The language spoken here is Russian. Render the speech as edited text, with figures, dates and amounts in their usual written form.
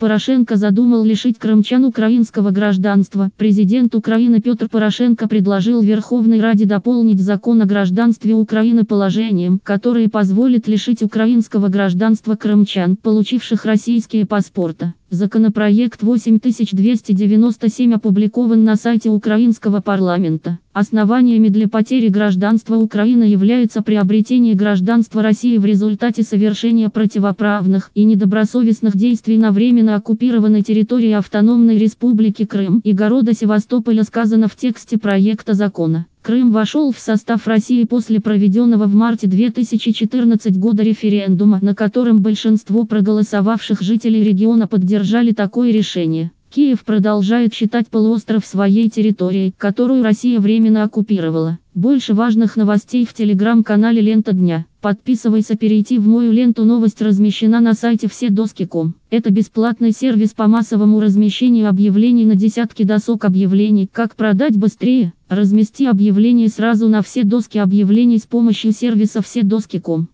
Порошенко задумал лишить крымчан украинского гражданства. Президент Украины Петр Порошенко предложил Верховной Раде дополнить закон о гражданстве Украины положением, которое позволит лишить украинского гражданства крымчан, получивших российские паспорта. Законопроект 8297 опубликован на сайте украинского парламента. Основаниями для потери гражданства Украины являются приобретение гражданства России в результате совершения противоправных и недобросовестных действий на временно оккупированной территории Автономной Республики Крым и города Севастополя, сказано в тексте проекта закона. Крым вошел в состав России после проведенного в марте 2014 года референдума, на котором большинство проголосовавших жителей региона поддержали такое решение. Киев продолжает считать полуостров своей территорией, которую Россия временно оккупировала. Больше важных новостей в телеграм-канале «Лента дня». Подписывайся. Перейти в мою ленту. Новость размещена на сайте вседоски.ком. Это бесплатный сервис по массовому размещению объявлений на десятки досок объявлений. Как продать быстрее? Размести объявление сразу на все доски объявлений с помощью сервиса вседоски.ком.